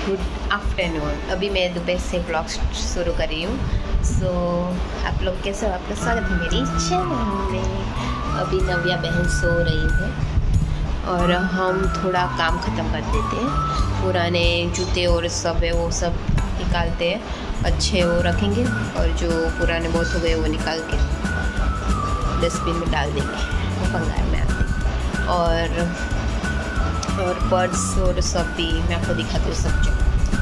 Good afternoon. अभी मैं दोपहर से ब्लॉग शुरू कर रही हूँ। सो आप लोग कैसे हो? आप लोग स्वागत है मेरी चैनल में। अभी नव्या बहन सो रही है और हम थोड़ा काम ख़त्म कर देते हैं। पुराने जूते और सब है वो सब निकालते हैं, अच्छे वो रखेंगे और जो पुराने बहुत हो गए वो निकाल के डस्टबिन में डाल देंगे। वो पंगा में आते और पर्स और सब भी मैं आपको दिखाती हूँ सब जो।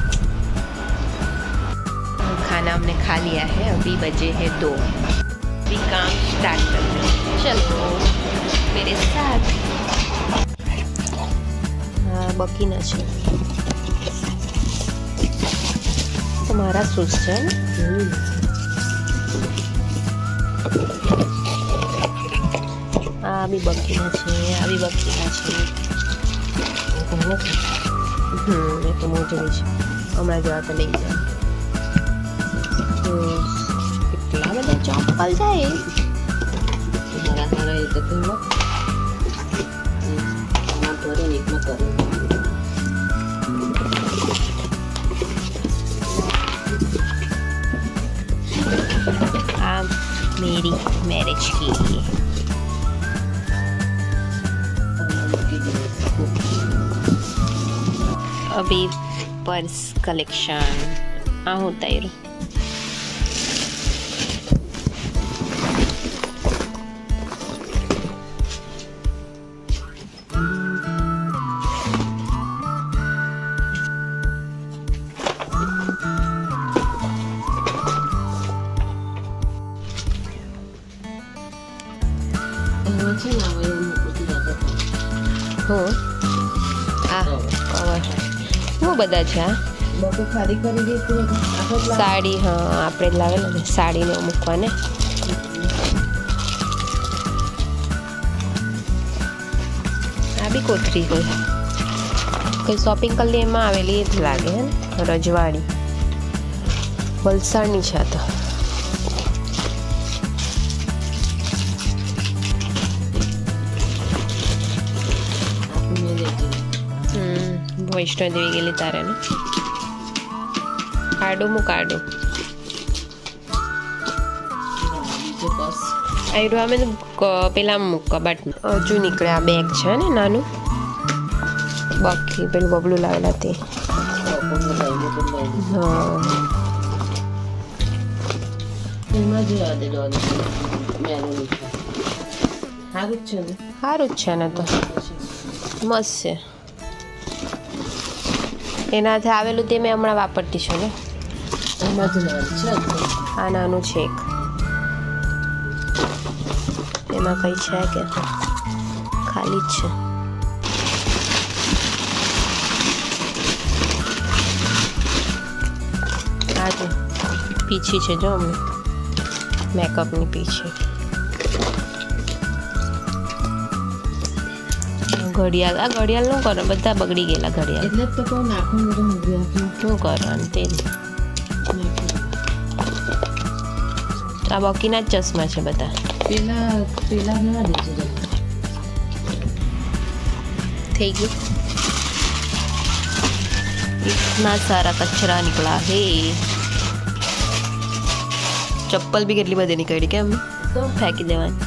खाना हमने खा लिया है, अभी बजे है 2। अभी काम स्टार्ट करते हैं, चलो मेरे साथ। हाँ बाकी ना છે तुम्हारा सुस्चन अभी बाकी ना છે अभी बाकी ना છે એ તો મોજડી છે હમણાં જવા તો લઈ જાઓ। કેટલા બધા ચપ્પલ જાય મારા હારા એ તો કહો આમાં ભરે ને એકમાં કરો। આ मेरी मैरिज की अभी पर्स कलेक्शन हाँ होता है। हो वो बदा है साड़ी हाँ आप लावेला ने साड़ी ने मूकवा ने आ भी कोथरी कोई शॉपिंग कर लिए में आवेली लागे है ने रजवाड़ी वलसाड़नी छे तो वैष्णो देवी गेली तारे ने आडो मुक आडो आईडो आमे पेला मुक कबाट हजू निकळे आ बेग छे ने नानु बाकी पेलू बबलू लावेला ते हां एमा जे आदे दो मेनू हारू छे ने तो मस्त छे। एनाथे आवेलू ते मैं हमणां वापरती छुं ने आ नानुं छे एक एमां कई छे के खाली ज छे। आ जो पीछी छे जो हमने मेकअपनी पीछे घड़ियाल आ घड़ियाल नु करो बधा बगड़ी गेला घड़ियाल એટલે તો કો નાખો ને શું કરવાનું તે આ બાકીના ચશ્મા છે બધા પેલા ના દેજો થઈ ગયું। इतना सारा कचरा निकला है। चप्पल भी કેટલી બધી નીકળી કેમ તો ફેંકી દેવાની।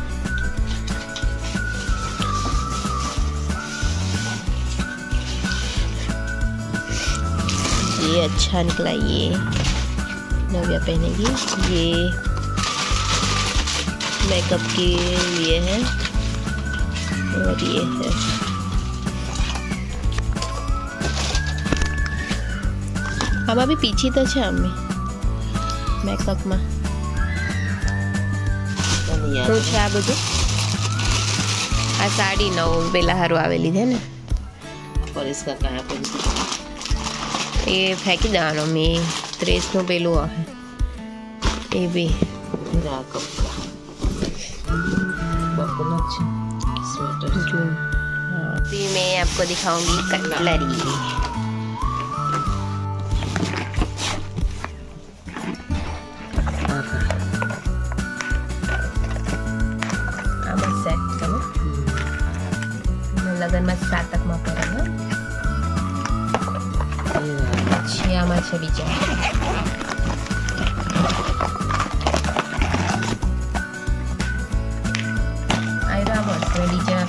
ये अच्छा निकला, ये नव्या पहनेगी, ये मेकअप के लिए है और ये है हम अभी पीछे तो छे अम्मी मेकअप में तो छे आ बधु आ साड़ी नव पेला हारू आवेली है ने पर इसका कहाँ पर ये फेंकी देवानो मैं त्रेस नु पेलू है ये भी स्वेटर अभी मैं आपको दिखाऊंगी कटलरी। लगन में 7 तक में पड़ा પછી આમાં છે બીજા આયરા મસ્ત મેં બીજા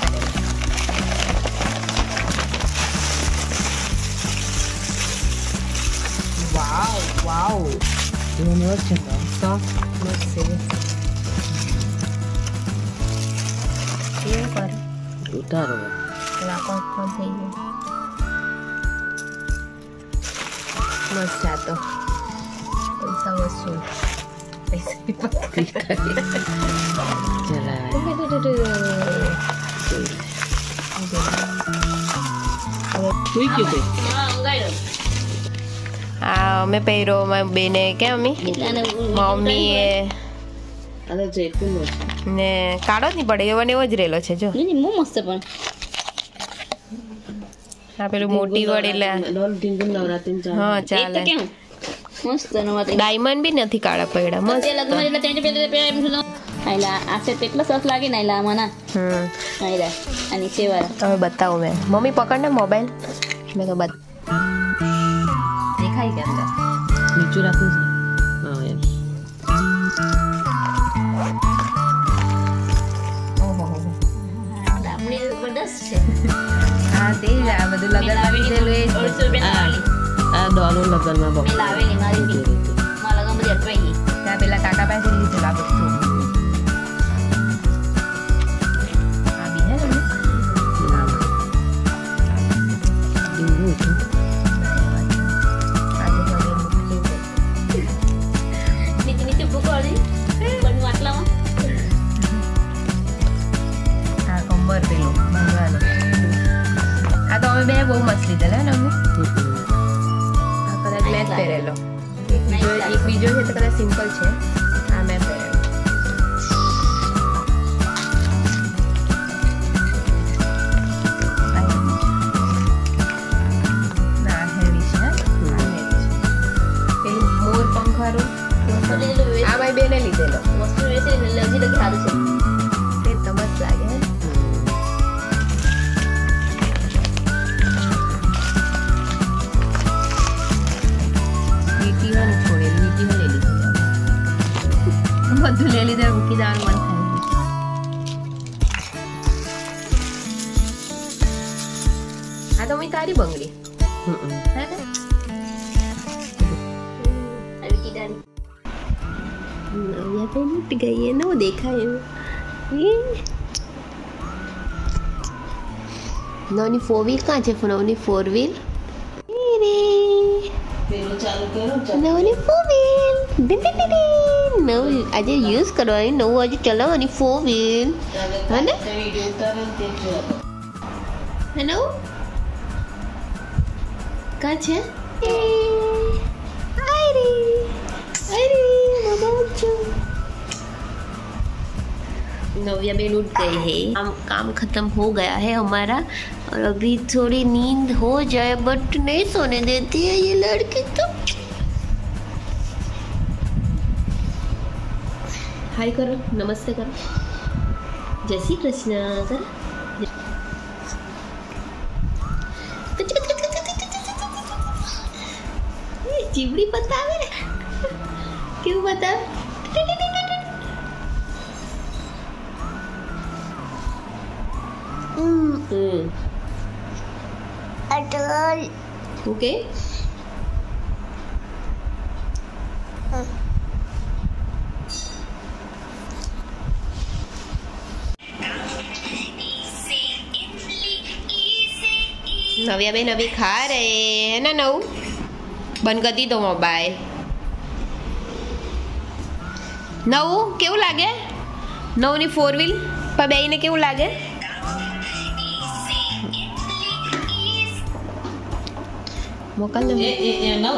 વાવ વાવ એવું મસ્ત છે સોફ્ટ મસ્ત છે કેવું કરે ઉતારો રાખો કોણ થઈ ગયું મસ્ત આતો પૈસા વસૂલ પૈસા અમે પહેરો મારી બેને કેમ મમ્મીએ ને કાળો જ નહીં પડે એવો ને એવો જ રહેલો છે જો મસ્ત પણ આ પેલું મોટી વડેલા હા ચાલે મસ્ત ડાયમંડ બી નથી કાળા પડ્યા મસ્ત આ સેટ એટલો સરસ લાગે ને આમાં આ નીચે વાળા તમે બતાવો મેં મમ્મી પકડને મોબાઈલ મેં તો દેખાય કે અંદર નીચું રાખું છે હા તે જ આ બધું લગન આવી ગયેલું આ ડોલો લગનમાં બહુ ત્યાં પેલા કાકા પાસે લીધેલું આ બધું આ બી હે ને આ કંબર પેલું બાંધવાનું આ તો અમે બે બહુ મસ્ત લીધેલા ને અમે આ કદાચ મેં જ પહેરેલો એક બીજો છે તો કદાચ સિમ્પલ છે આ મેં પહેરેલો ના હેવી છે પેલું મોર પંખારું આ મારી બેને લીધેલો તે તો મસ્ત લાગે હે બધું લઈ લીધે મૂકી દેવાનું મન થાય આ તો મેં તારી બંગડી નવ્યા તો લૂટ ગઈ એ નો દેખાય એવું નવની 4 વ્હીલ કાં છે નવની 4 વ્હીલ નવની 4 વ્હીલ નવ આજે યુઝ કરવાની નવું આજે ચલાવવાની 4 વ્હીલ હે ને હેલો કાં છે અરે नव्या बेन उठ गई है काम खत्म हो गया है हमारा और अभी थोड़ी नींद हो जाए बट नहीं सोने देती है ये लड़की तो हाय करो नमस्ते करो जय श्री कृष्ण करो चिमड़ी बतावे क्यों बता ओके नव्या बेन अभी खा रहे हैं ना नव बंद कर दी दो मोबाइल नव केवू लागे नव नी 4 व्हील पर बेई ने केवू लागे मोकल no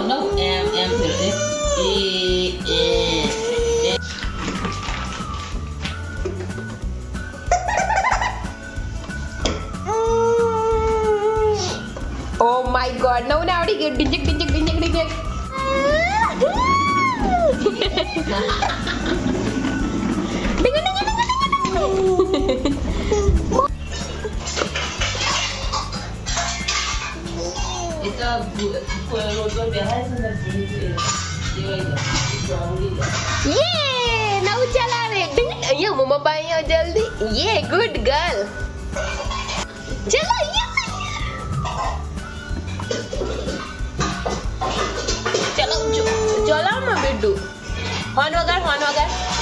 Oh my god, now now dia dinjek ये नव चलावे ये मम्मा पाई जल्दी ये गुड गर्ल चलो ये चलो चलो मैं बिट्टू हॉर्न वगैरह